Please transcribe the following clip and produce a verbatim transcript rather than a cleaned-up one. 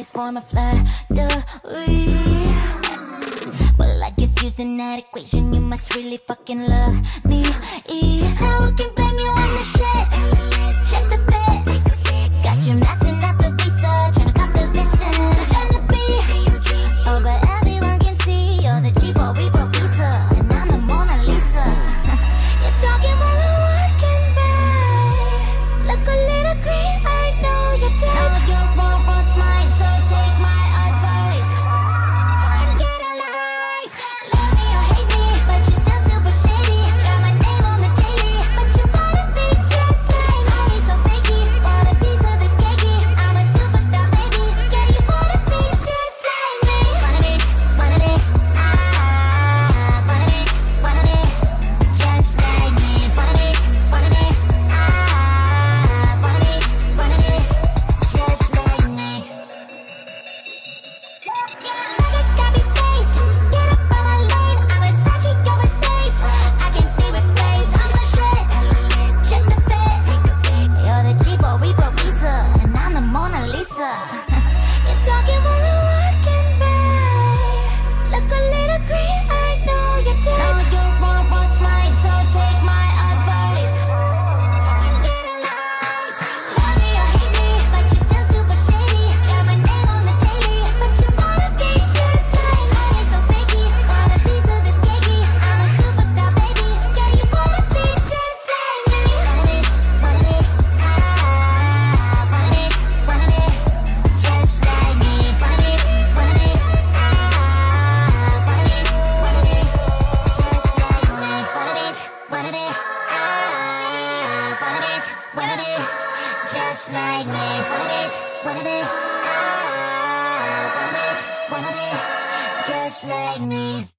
this form of flattery. Well, I guess using that equation, you must really fucking love me. Now I can blame you on the shit. Check the fit. Got you maxing out the visa, tryna cop the vision. Tryna be, oh, but everyone can see you're the cheap or we broke visa, and I'm the Mona Lisa. You're talking while I'm walking by. Look a little green, I know you're dead. Now you want what's mine, so take my advice and get alive. Love me or hate me, but you're still super shady. Got my name on the daily, but you wanna be just like me. So fakey, want a piece of this cakey. I'm a superstar, baby. Yeah, you wanna be just like me. Wanna be, wanna be, ah, wanna be, wanna be just like me. Wanna be, wanna be, ah, wanna be, wanna be just like me. I got me faced, get up on my lane. I'm a Sachi overseas, I can't be replaced. I'm a shred, check the fit. You're the cheap or we broke visa, and I'm the Mona Lisa. You're talking while I'm walking by. Look a little green, I know you're dead. Now you want what's mine, so take my advice and get alive. Love me or hate me, but you're still super shady. Got my name on the daily, but you wanna be just like me. So fakey, want a piece of this cakey. I'm a superstar, baby. Yeah, you wanna be just like me. Wanna be, wanna be, ah, wanna be, wanna be just like me. Wanna be, wanna be, ah, wanna be, wanna be just like me. Wanna be, wanna be, ah, wanna be, wanna be just like me. Wanna be, wanna be, ah, wanna be, wanna be just like me.